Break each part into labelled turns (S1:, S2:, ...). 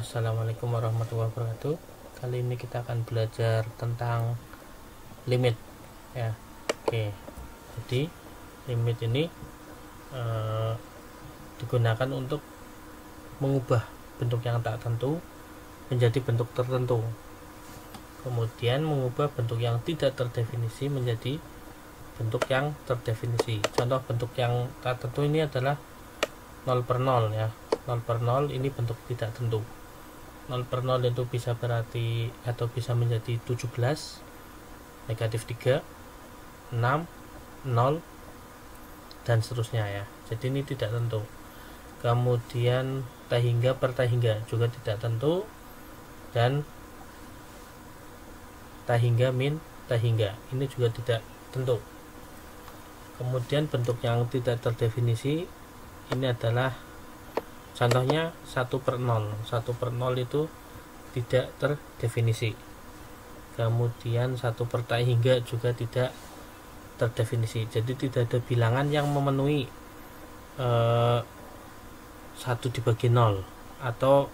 S1: Assalamualaikum warahmatullahi wabarakatuh. Kali ini kita akan belajar tentang limit ya. Oke, jadi limit ini digunakan untuk mengubah bentuk yang tak tentu menjadi bentuk tertentu, kemudian mengubah bentuk yang tidak terdefinisi menjadi bentuk yang terdefinisi. Contoh bentuk yang tak tentu ini adalah 0 per 0 ya. 0 per 0 ini bentuk tidak tentu. 0 per 0 itu bisa berarti atau bisa menjadi 17, negatif 3, 6, 0, dan seterusnya ya. Jadi ini tidak tentu. Kemudian tak hingga per tak hingga juga tidak tentu, dan tak hingga min tak hingga ini juga tidak tentu. Kemudian bentuk yang tidak terdefinisi ini adalah contohnya 1 per 0. 1 per 0 itu tidak terdefinisi. Kemudian 1 per tak hingga juga tidak terdefinisi. Jadi tidak ada bilangan yang memenuhi 1 dibagi 0, atau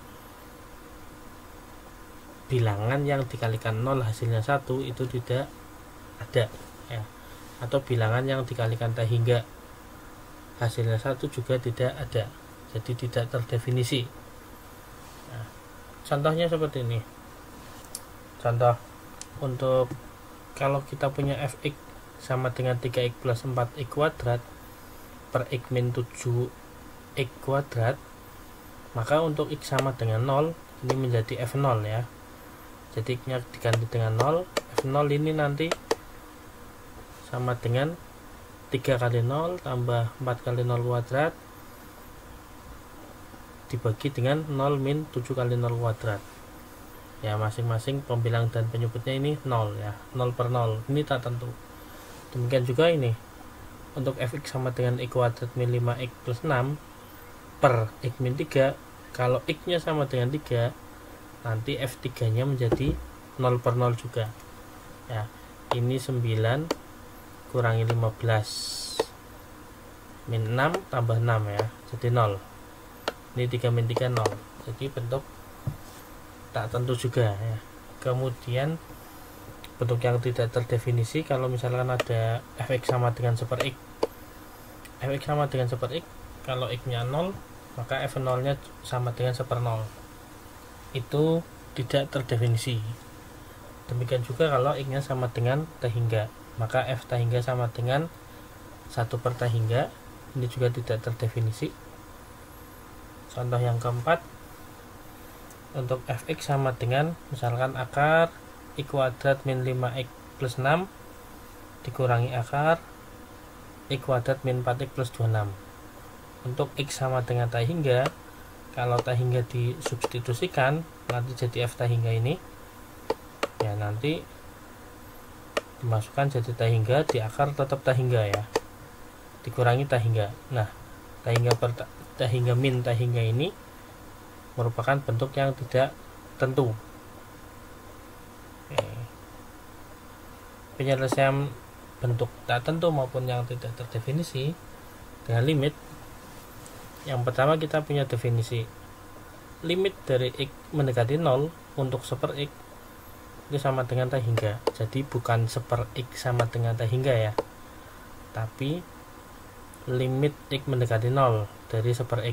S1: bilangan yang dikalikan 0 hasilnya 1 itu tidak ada ya. Atau bilangan yang dikalikan tak hingga hasilnya 1 juga tidak ada. Jadi tidak terdefinisi. Nah, contohnya seperti ini. Contoh untuk kalau kita punya fx sama dengan 3x plus 4x kuadrat per x min 7x kuadrat, maka untuk x sama dengan 0 ini menjadi f0 ya. Jadi x nya diganti dengan 0. F0 ini nanti sama dengan 3 kali 0 tambah 4 kali 0 kuadrat dibagi dengan 0 min 7 kali 0 kuadrat ya. Masing-masing pembilang dan penyebutnya ini 0 ya. 0 per 0 ini tak tentu. Demikian juga ini untuk fx sama dengan x kuadrat min 5x plus 6 per x min 3. Kalau x nya sama dengan 3, nanti f3 nya menjadi 0 per 0 juga ya. Ini 9 kurangi 15 min 6 tambah 6 ya, jadi 0. Ini 3 min 3 0. Jadi bentuk tak tentu juga ya. Kemudian bentuk yang tidak terdefinisi, kalau misalkan ada fx sama dengan 1 per x. Fx sama dengan 1 per x, kalau x nya 0 maka f0 nya sama dengan 1 per 0. Itu tidak terdefinisi. Demikian juga kalau x nya sama dengan tak hingga, maka f tak hingga sama dengan 1 per tak hingga. Ini juga tidak terdefinisi. Contoh yang keempat, untuk fx sama dengan misalkan akar x kuadrat min 5x plus 6 dikurangi akar x kuadrat min 4x plus 26. Untuk x sama dengan tak hingga, kalau tak hingga disubstitusikan nanti jadi f tak hingga ini ya, nanti dimasukkan jadi tak hingga, di akar tetap tak hingga ya, dikurangi tak hingga. Nah, tak hingga per tak hingga min tak hingga ini merupakan bentuk yang tidak tentu. Penyelesaian bentuk tak tentu maupun yang tidak terdefinisi dengan limit. Yang pertama kita punya definisi limit dari x mendekati 0 untuk 1 per x itu sama dengan tak hingga. Jadi bukan 1 per x sama dengan tak hingga ya, tapi limit x mendekati 0 dari 1 per x.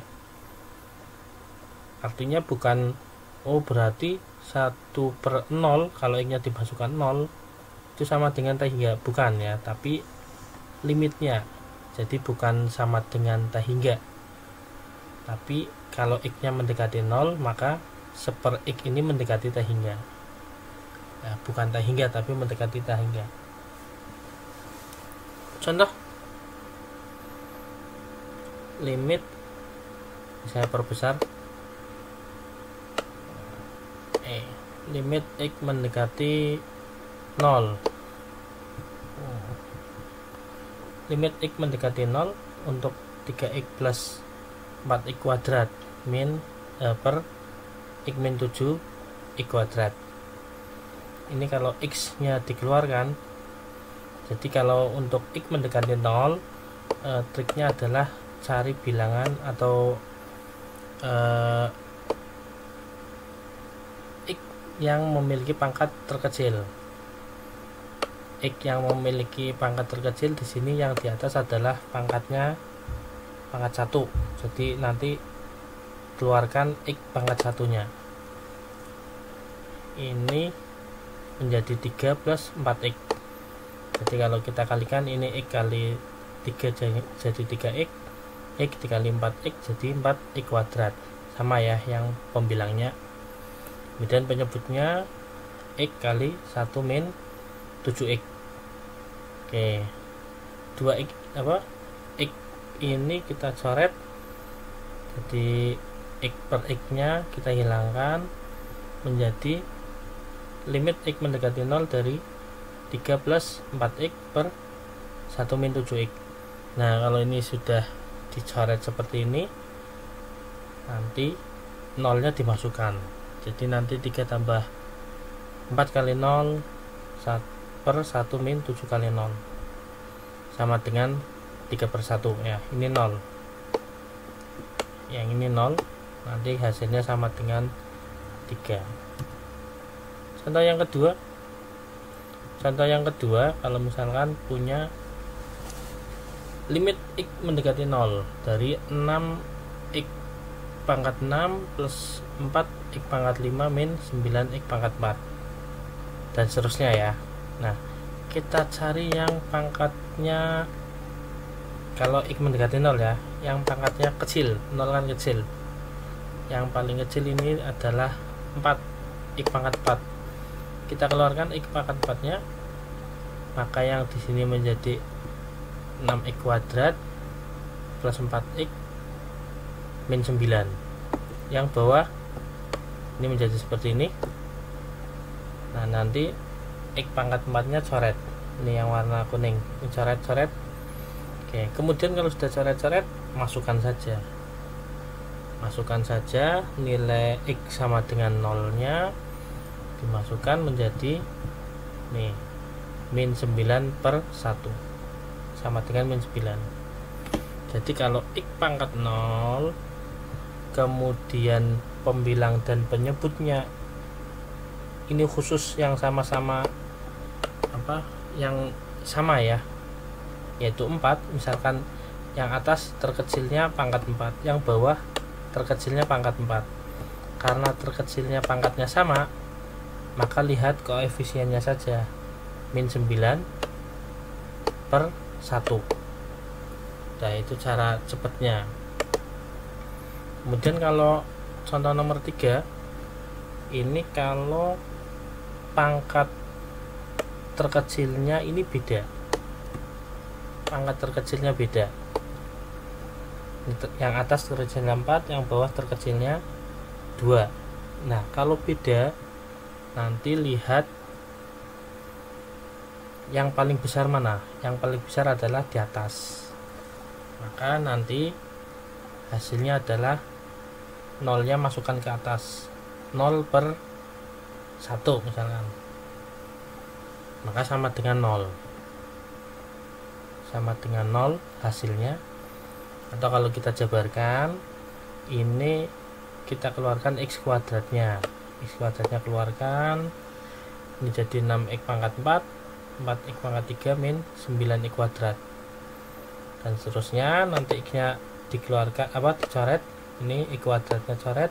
S1: Artinya bukan berarti 1 per 0 kalau x nya dimasukkan 0 itu sama dengan tak hingga, bukan ya, tapi limitnya. Jadi bukan sama dengan tak hingga, tapi kalau x nya mendekati 0 maka 1 per x ini mendekati tak hingga ya, bukan tak hingga tapi mendekati tak hingga. Contoh limit, saya perbesar, limit x mendekati 0. Limit x mendekati 0 untuk 3x plus 4x kuadrat min per x min 7 x kuadrat. Ini kalau x nya dikeluarkan, jadi kalau untuk x mendekati 0 triknya adalah cari bilangan atau yang memiliki pangkat terkecil. X yang memiliki pangkat terkecil di sini yang di atas adalah pangkat 1. Jadi nanti keluarkan X pangkat 1-nya. Ini menjadi 3 plus 4X. Jadi kalau kita kalikan ini X kali 3 jadi 3X, X dikali 4X jadi 4X kuadrat. Sama ya yang pembilangnya. Kemudian penyebutnya X kali 1 min 7X. Oke, 2X X ini kita coret, jadi X per X nya kita hilangkan, menjadi limit X mendekati 0 dari 3 plus 4X per 1 min 7X. Nah kalau ini sudah dicoret seperti ini, nanti 0 nya dimasukkan, jadi nanti 3 tambah 4 kali 0 per 1 min 7 kali 0 sama dengan 3 per 1 ya, ini 0, yang ini 0, nanti hasilnya sama dengan 3. Contoh yang kedua, kalau misalkan punya limit X mendekati 0 dari 6X pangkat 6 plus 4X pangkat 5 min 9X pangkat 4 dan seterusnya ya. Nah kita cari yang pangkatnya, kalau X mendekati 0 ya, yang pangkatnya kecil, 0 kan kecil, yang paling kecil ini adalah 4, X pangkat 4. Kita keluarkan X pangkat 4 nya, maka yang di sini menjadi 6X kuadrat plus 4X min 9. Yang bawah ini menjadi seperti ini. Nah nanti X pangkat 4 nya coret, ini yang warna kuning, ini coret-coret. Oke, kemudian kalau sudah coret-coret, masukkan saja nilai X sama dengan 0 nya, dimasukkan menjadi nih min 9 per 1 sama dengan min 9. Jadi kalau X pangkat 0 kemudian pembilang dan penyebutnya ini khusus yang sama-sama yang sama ya, yaitu 4, misalkan yang atas terkecilnya pangkat 4, yang bawah terkecilnya pangkat 4. Karena terkecilnya pangkatnya sama, maka lihat koefisiennya saja, min 9 per 1. Nah itu cara cepatnya. Kemudian kalau contoh nomor 3, ini kalau pangkat terkecilnya ini beda, pangkat terkecilnya beda, yang atas terkecilnya 4, yang bawah terkecilnya 2. Nah kalau beda, nanti lihat yang paling besar mana, yang paling besar adalah di atas, maka nanti hasilnya adalah 0 nya masukkan ke atas, 0 per 1 misalkan, maka sama dengan 0 hasilnya. Atau kalau kita jabarkan, ini kita keluarkan X kuadratnya keluarkan, ini jadi 6X pangkat 4, 4X pangkat 3 min 9X kuadrat dan seterusnya. Nanti X nya dikeluarkan dicoret, ini X kuadratnya coret,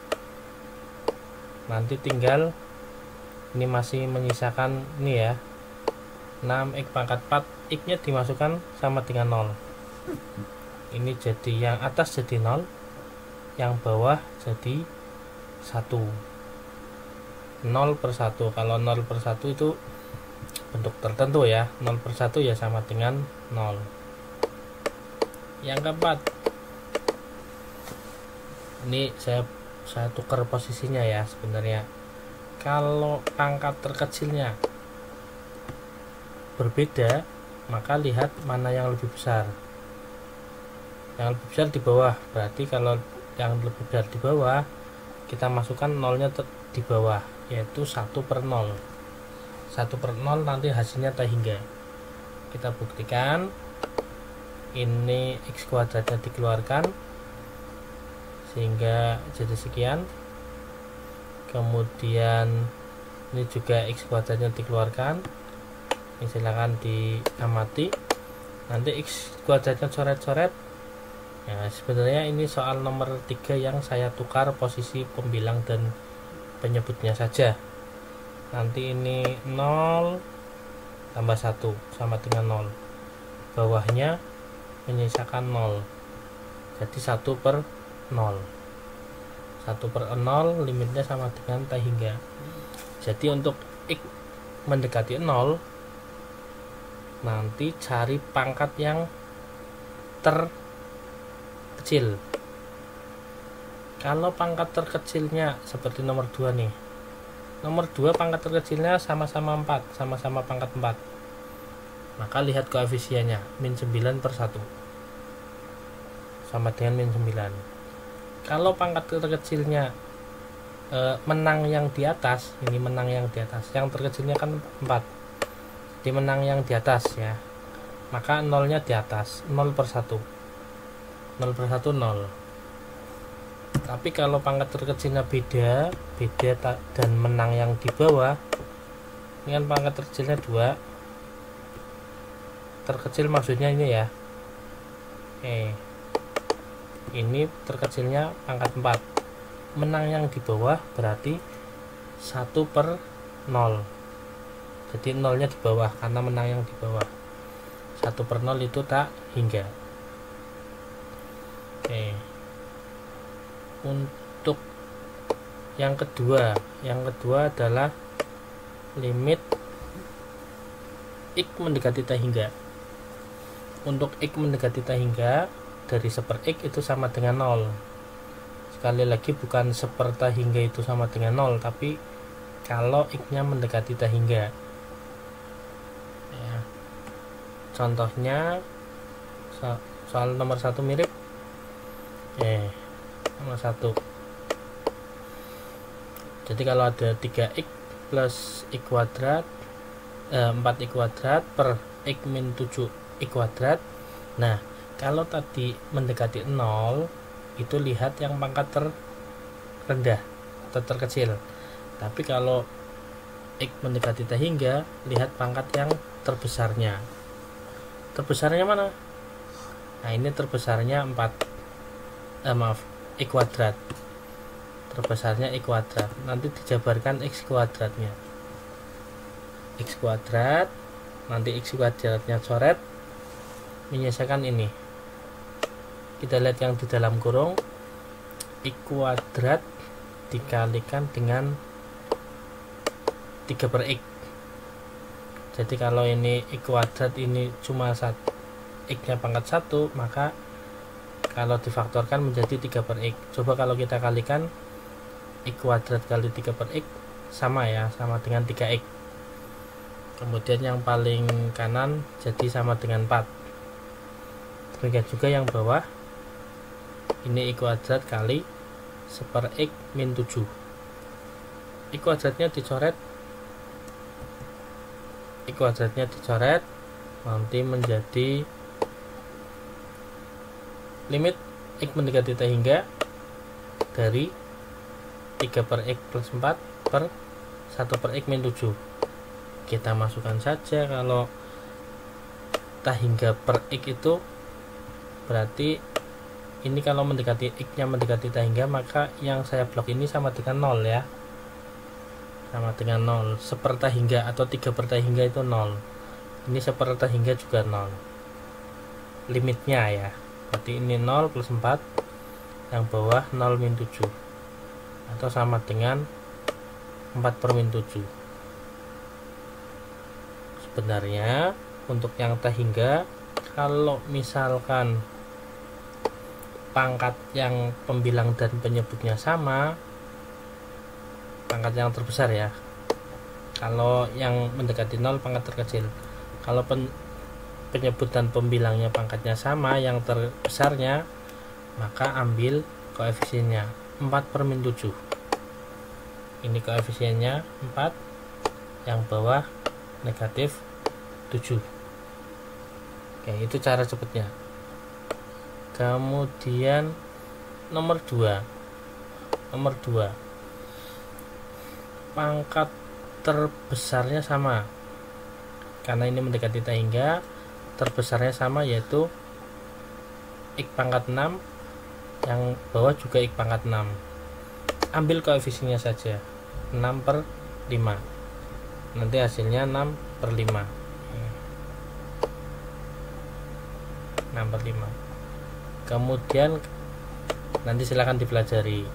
S1: nanti tinggal ini masih menyisakan ini ya, 6X pangkat 4, X nya dimasukkan sama dengan 0. Ini jadi yang atas jadi 0, yang bawah jadi 1, 0 per 1. Kalau 0 per 1 itu bentuk tertentu ya, 0 per 1 ya sama dengan 0. Yang keempat, ini saya tukar posisinya ya. Sebenarnya kalau pangkat terkecilnya berbeda, maka lihat mana yang lebih besar. Yang lebih besar di bawah, berarti kalau yang lebih besar di bawah, kita masukkan 0 nya di bawah, yaitu 1 per 0. 1 per 0 nanti hasilnya tak hingga. Kita buktikan, ini X kuadratnya dikeluarkan sehingga jadi sekian. kemudian ini juga x kuadratnya dikeluarkan, ini silakan diamati. Nanti x kuadratnya coret-coret. Ya, sebenarnya ini soal nomor 3 yang saya tukar posisi pembilang dan penyebutnya saja. Nanti ini 0 tambah 1 sama dengan 0, bawahnya menyisakan 0, jadi 1/0. 1/0 limitnya sama dengan T hingga. Jadi untuk x mendekati 0, nanti cari pangkat yang terkecil. Kalau pangkat terkecilnya seperti nomor 2 nih, nomor 2 pangkat terkecilnya sama-sama 4, sama-sama pangkat 4, maka lihat koefisiennya -9/1 sama dengan -9. Kalau pangkat terkecilnya menang yang di atas, ini menang yang di atas, yang terkecilnya kan 4, jadi menang yang di atas ya, maka nolnya di atas, 0/1, 0/1 0. Tapi kalau pangkat terkecilnya beda dan menang yang di bawah, ini kan pangkat terkecilnya 2, terkecil maksudnya ini ya, ini terkecilnya pangkat 4, menang yang di bawah berarti 1/0, jadi nolnya di bawah karena menang yang di bawah. 1/0 itu tak hingga. Untuk yang kedua adalah limit x mendekati T hingga. Untuk x mendekati T hingga dari 1/x itu sama dengan 0. Sekali lagi bukan 1/T hingga itu sama dengan 0, tapi kalau x nya mendekati T hingga ya. Contohnya soal nomor 1 mirip nomor 1. Jadi kalau ada 3x plus x kuadrat 4x kuadrat per x min 7x kuadrat. Nah, kalau tadi mendekati 0 itu lihat yang pangkat terendah atau terkecil. Tapi kalau x mendekati T hingga, lihat pangkat yang terbesarnya. Terbesarnya mana? Nah, ini terbesarnya 4 x kuadrat. Terbesarnya x kuadrat. Nanti dijabarkan x kuadratnya. X kuadrat, nanti x kuadratnya coret, menyisakan ini. Kita lihat yang di dalam kurung, x kuadrat dikalikan dengan 3/x. Jadi kalau ini x kuadrat ini cuma x nya pangkat 1, maka kalau difaktorkan menjadi 3/x. Coba kalau kita kalikan x kuadrat kali 3/x sama ya, sama dengan 3x. Kemudian yang paling kanan jadi sama dengan 4. Demikian juga yang bawah, ini x kuadrat kali 1/x min 7. X kuadratnya dicoret, nanti menjadi limit x mendekati T hingga dari 3/x plus 4 per 1/x min 7. Kita masukkan saja, kalau T hingga per x itu berarti ini kalau mendekati x nya mendekati T hingga, maka yang saya blok ini sama dengan 0 ya, sama dengan 0. 1/T hingga atau 3/T hingga itu 0, ini 1/T hingga juga 0 limitnya ya. Berarti ini 0 plus 4, yang bawah 0 min 7 atau sama dengan 4/7. Sebenarnya untuk yang T hingga, kalau misalkan pangkat yang pembilang dan penyebutnya sama, pangkat yang terbesar ya, kalau yang mendekati 0 pangkat terkecil. Kalau penyebut dan pembilangnya pangkatnya sama, yang terbesarnya, maka ambil koefisiennya 4/7. Ini koefisiennya 4, yang bawah negatif 7. Oke, itu cara cepatnya. Kemudian nomor 2 pangkat terbesarnya sama, karena ini mendekati tahingga, terbesarnya sama, yaitu X pangkat 6, yang bawah juga X pangkat 6. Ambil koefisiennya saja 6/5, nanti hasilnya 6/5. 6/5. Kemudian nanti silahkan dipelajari,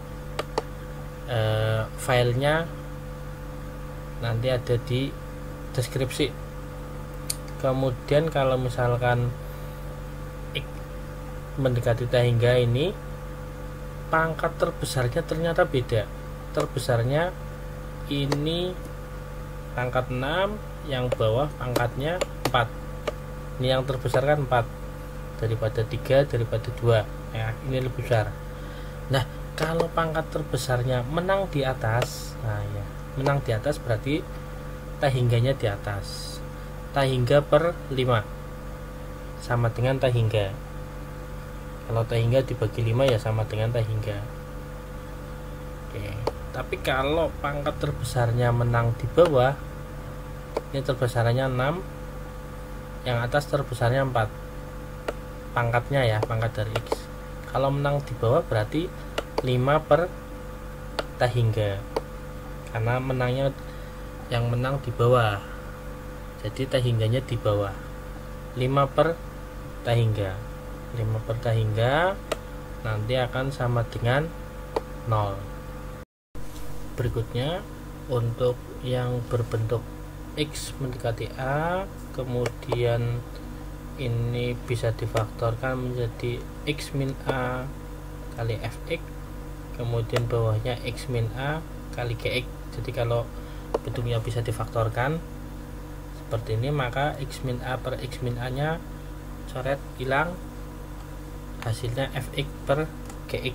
S1: filenya nanti ada di deskripsi. Kemudian kalau misalkan X mendekati tahingga ini, pangkat terbesarnya ternyata beda. Terbesarnya ini pangkat 6, yang bawah pangkatnya 4. Ini yang terbesar kan 4 daripada 3 daripada 2 ya, ini lebih besar. Nah, kalau pangkat terbesarnya menang di atas, nah ya, menang di atas berarti tahingganya di atas. Tahingga per 5 sama dengan tahingga. Kalau tahingga dibagi 5 ya sama dengan tahingga. Oke. Tapi kalau pangkat terbesarnya menang di bawah, ini terbesarnya 6, yang atas terbesarnya 4, pangkatnya ya, pangkat dari X. Kalau menang di bawah berarti 5 per tahingga, karena menangnya yang menang di bawah, jadi tahingganya di bawah. 5 per tahingga, 5 per tahingga nanti akan sama dengan 0. Berikutnya untuk yang berbentuk X mendekati A, kemudian ini bisa difaktorkan menjadi X min A kali Fx, kemudian bawahnya X min A kali Gx. Jadi kalau bentuknya bisa difaktorkan seperti ini, maka X min A per X min A nya coret hilang, hasilnya Fx per Gx,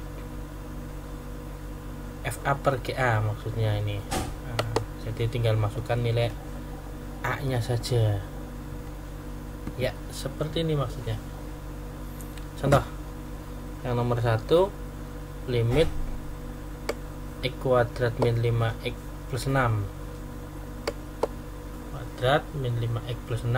S1: Fa per Ga maksudnya ini. Nah, jadi tinggal masukkan nilai A nya saja ya, seperti ini maksudnya. Contoh yang nomor 1, limit X kuadrat min 5X plus 6 kuadrat min 5X plus 6.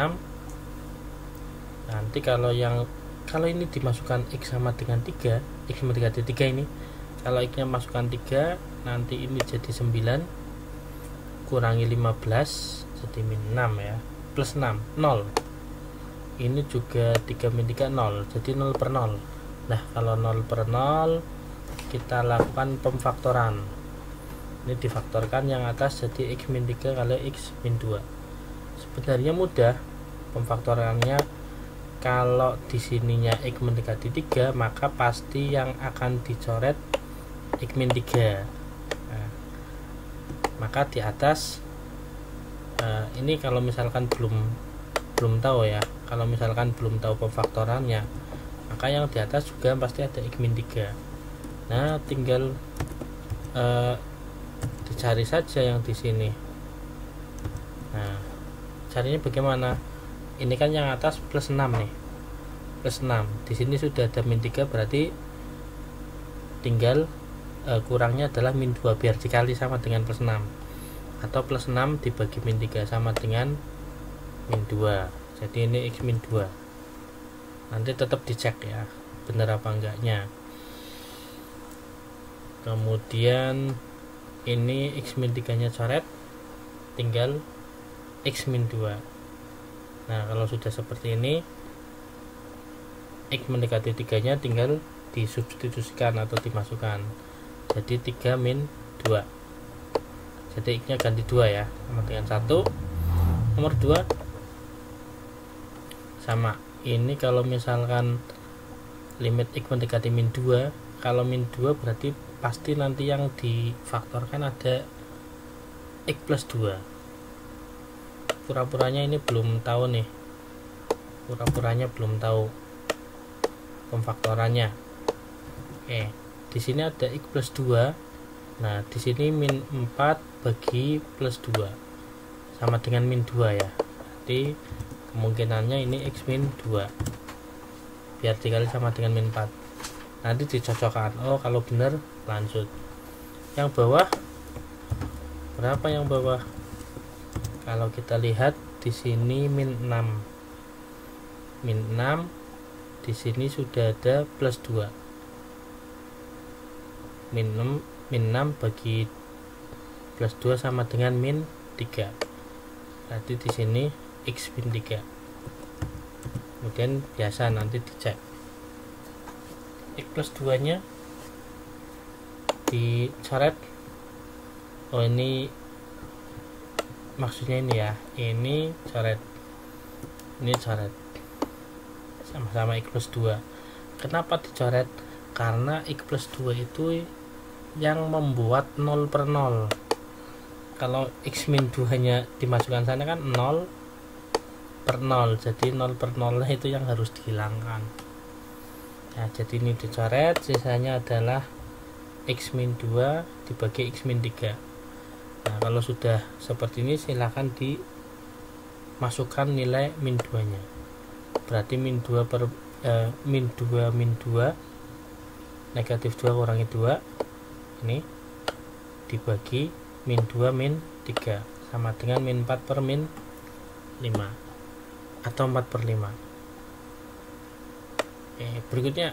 S1: Nanti kalau ini dimasukkan X sama dengan 3, X mendekati 3 ini, kalau X nya masukkan 3, nanti ini jadi 9 kurangi 15 jadi min 6 ya, plus 6 0. Ini juga 3 min 3 0, jadi 0 per 0. Nah, kalau 0 per 0 kita lakukan pemfaktoran. Ini difaktorkan yang atas jadi X min 3 kali X min 2. Sebenarnya mudah pemfaktorannya. Kalau di sininya X mendekati 3, maka pasti yang akan dicoret X min 3. Nah, maka di atas ini kalau misalkan belum tahu ya, kalau misalkan belum tahu pemfaktorannya, maka yang di atas juga pasti ada X min 3. Nah, tinggal dicari saja yang di sini. Nah, carinya bagaimana? Ini kan yang atas plus 6 nih, plus 6. Di sini sudah ada min 3, berarti tinggal kurangnya adalah min 2 biar dikali sama dengan plus 6, atau plus 6 dibagi min 3 sama dengan min 2. Jadi ini X min 2. Nanti tetap dicek ya, benar apa enggaknya. Kemudian ini X min 3 nya coret, tinggal X min 2. Nah, kalau sudah seperti ini, X mendekati 3 nya tinggal disubstitusikan atau dimasukkan, jadi 3 min 2. Jadi X nya ganti 2 ya, sama dengan 1. Nomor 2 sama. Ini kalau misalkan limit X mendekati min 2, kalau min 2 berarti pasti nanti yang difaktorkan ada X plus 2. Pura-puranya ini belum tahu nih, pura-puranya belum tahu pemfaktorannya. Oke, di sini ada X plus 2. Nah, di sini min 4 bagi plus 2 sama dengan min 2 ya. Jadi kemungkinannya ini X min 2 biar dikali sama dengan min 4. Nanti dicocokkan. Oh, kalau benar lanjut. Yang bawah berapa yang bawah? Kalau kita lihat di sini min 6. Min 6 di sini sudah ada plus 2. Min 6 bagi plus 2 sama dengan min 3. Berarti di sini X min 3. Kemudian biasa nanti dicek X plus 2 nya dicoret. Oh, ini maksudnya ini ya, ini coret, ini coret, sama-sama X plus 2. Kenapa dicoret? Karena X plus 2 itu yang membuat 0 per 0. Kalau X min 2 nya dimasukkan sana kan 0 per 0, jadi 0 per 0 itu yang harus dihilangkan. Nah, jadi ini dicoret, sisanya adalah X min 2 dibagi X min 3. Nah, kalau sudah seperti ini silahkan dimasukkan nilai min 2 nya. Berarti min 2 per min 2 negatif 2 kurangi 2 ini dibagi min 2 min 3 sama dengan min 4 per min 5 atau 4 per 5. Berikutnya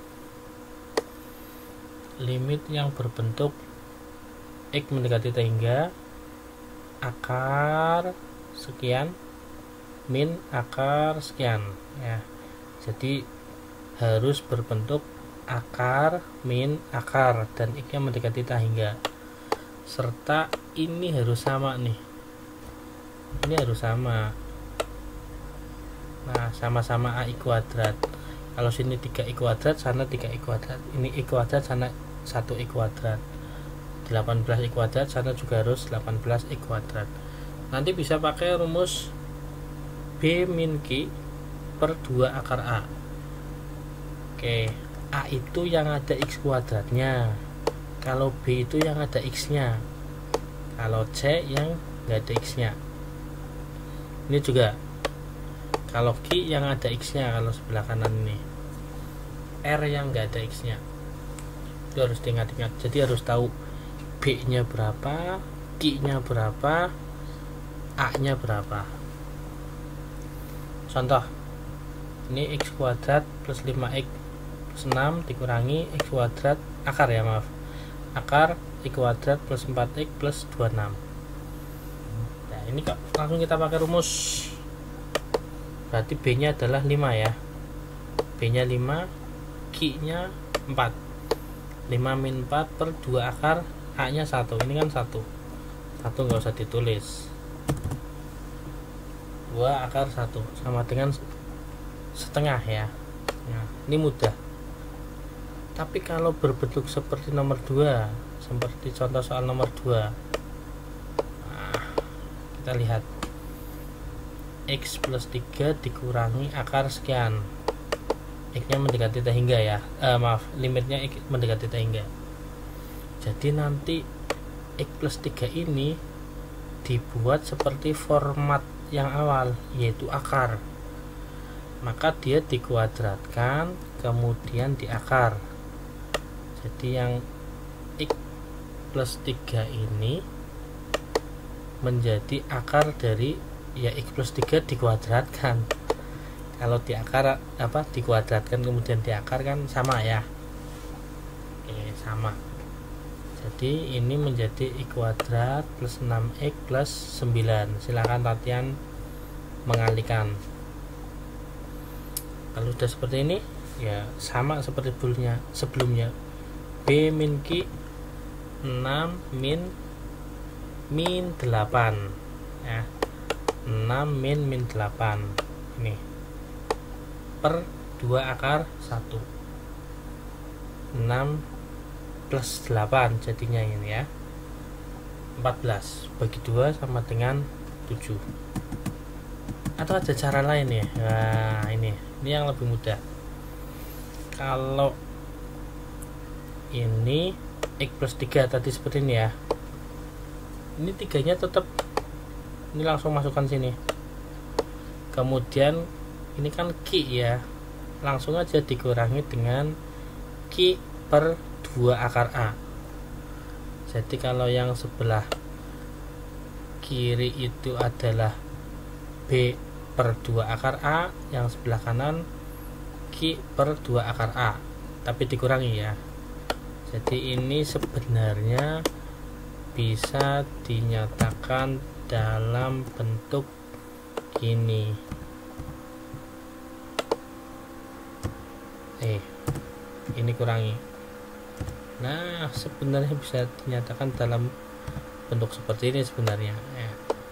S1: limit yang berbentuk X mendekati hingga akar sekian min akar sekian ya. Jadi harus berbentuk akar min akar dan X nya mendekati hingga, serta ini harus sama nih, ini harus sama. Nah, sama-sama AI kuadrat. Kalau sini 3i kuadrat, sana 3i kuadrat. Ini i kuadrat, sana 1i kuadrat. 18i kuadrat, sana juga harus 18i kuadrat. Nanti bisa pakai rumus B min Q per 2 akar A. Oke, A itu yang ada X kuadratnya. Kalau B itu yang ada X nya. Kalau C yang nggak ada X nya. Ini juga kalau Q yang ada X nya, kalau sebelah kanan ini R yang nggak ada X nya. Itu harus diingat-ingat. Jadi harus tahu B nya berapa, Q nya berapa, A nya berapa. Contoh, ini X kuadrat plus 5X plus 6 dikurangi X kuadrat akar ya, maaf, akar X kuadrat plus 4X plus 26. Nah, ini kok langsung kita pakai rumus. Berarti B nya adalah 5 ya, B nya 5, Q nya 4. 5 min 4 per 2 akar A nya 1. Ini kan 1 nggak usah ditulis. 2 akar 1 sama dengan setengah ya. Nah, ini mudah. Tapi kalau berbentuk seperti nomor 2, seperti contoh soal nomor 2, nah, kita lihat X plus 3 dikurangi akar sekian, X nya mendekati hingga ya, maaf, limitnya X mendekati hingga. Jadi nanti X plus 3 ini dibuat seperti format yang awal, yaitu akar. Maka dia dikuadratkan kemudian diakar. Jadi yang X plus 3 ini menjadi akar dari ya X plus 3 dikuadratkan. Kalau diakar dikuadratkan kemudian diakar kan sama ya. Oke, sama. Jadi ini menjadi X kuadrat plus 6X plus 9. Silahkan latihan mengalihkan. Kalau sudah seperti ini ya sama seperti sebelumnya. B min Q 6 min 8 ya. 6 min 8 ini per 2 akar 1. 6 plus 8 jadinya ini ya, 14 bagi 2 sama dengan 7. Atau ada cara lain ya. Nah, ini yang lebih mudah. Kalau ini X plus 3 tadi seperti ini ya, ini 3 nya tetap ini langsung masukkan sini. Kemudian ini kan Q ya, langsung aja dikurangi dengan Q per 2 akar A. Jadi kalau yang sebelah kiri itu adalah B per 2 akar A, yang sebelah kanan Q per 2 akar A, tapi dikurangi ya. Jadi ini sebenarnya bisa dinyatakan dalam bentuk gini. Ini kurangi. Nah, sebenarnya bisa dinyatakan dalam bentuk seperti ini sebenarnya ya.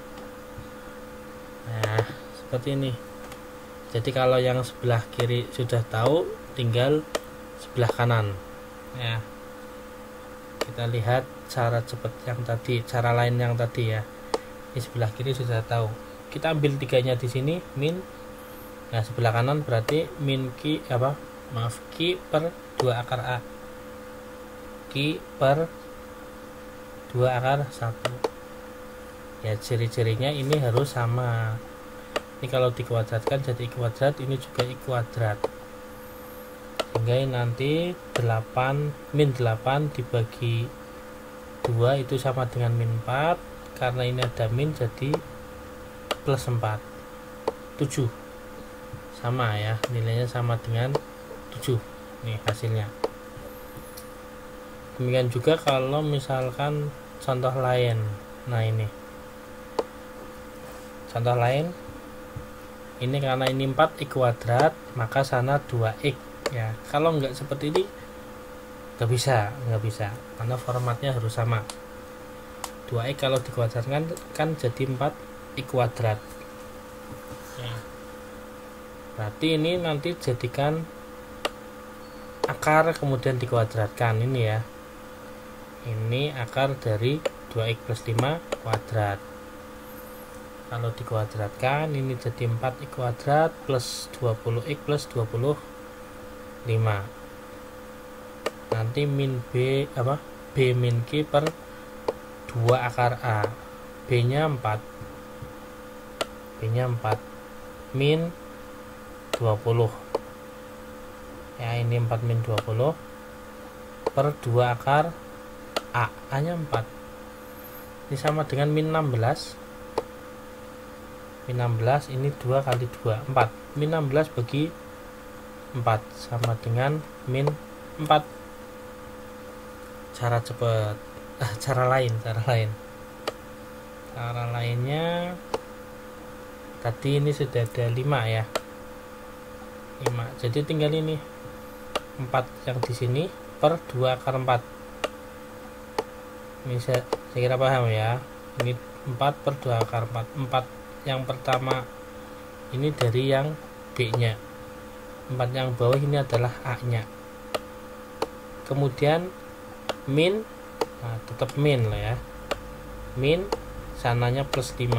S1: Nah, seperti ini. Jadi kalau yang sebelah kiri sudah tahu, tinggal sebelah kanan ya. Kita lihat cara cepat yang tadi, cara lain yang tadi ya. Di sebelah kiri sudah tahu. Kita ambil tiganya di sini, min. Nah, sebelah kanan berarti min Q Q per 2 akar A. Q per 2 akar 1. Ya, ciri-cirinya ini harus sama. Ini kalau dikuadratkan jadi I kuadrat, ini juga I kuadrat. Sehingga nanti 8 min 8 dibagi 2 itu sama dengan min 4. Karena ini ada min jadi plus 4. 7. Sama ya, nilainya sama dengan 7. Nih hasilnya. Demikian juga kalau misalkan contoh lain. Nah, ini contoh lain. Ini karena ini 4 I kuadrat, maka sana 2X ya. Kalau enggak seperti ini nggak bisa karena formatnya harus sama. 2X kalau dikuadratkan kan jadi 4 I kuadrat ya. Berarti ini nanti jadikan akar kemudian dikuadratkan ini ya. Ini akar dari 2X plus 5 kuadrat. Kalau dikuadratkan ini jadi 4 I kuadrat plus 20X plus 25. Nanti min B B min Q per 2 akar A. B nya 4 min 20 ya. Ini 4 min 20 per 2 akar A nya 4. Ini sama dengan min 16. Min 16 ini 2 kali 2 4. Min 16 bagi 4 sama dengan min 4. Cara cepat. Cara lainnya tadi ini sudah ada 5 ya. 5. Jadi tinggal ini 4 yang di sini per 2 akar 4. Ini saya kira paham ya. Ini 4 per 2 akar 4. 4 yang pertama ini dari yang B nya. 4 yang bawah ini adalah A nya. Kemudian min, nah tetap min lah ya. Min sananya plus 5.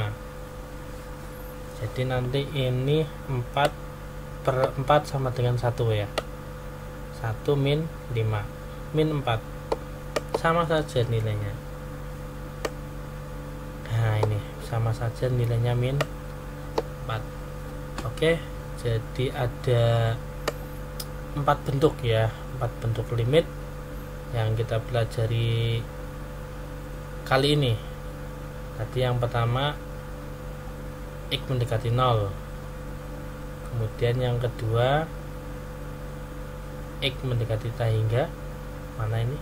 S1: Jadi nanti ini 4 per 4 sama dengan 1 ya. 1 min 5 min 4 sama saja nilainya. Nah, ini sama saja nilainya min 4. Oke, jadi ada 4 bentuk ya, 4 bentuk limit yang kita pelajari kali ini. Tadi yang pertama X mendekati 0. Kemudian yang kedua X mendekati tak hingga. Mana ini?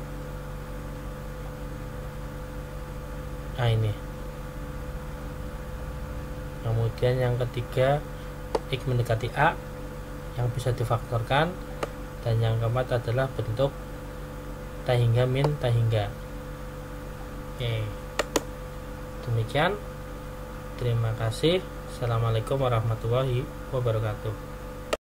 S1: Ini. Kemudian yang ketiga X mendekati A yang bisa difaktorkan. Dan yang keempat adalah bentuk tak hingga min tak hingga. Oke, demikian. Terima kasih. Assalamualaikum warahmatullahi wabarakatuh.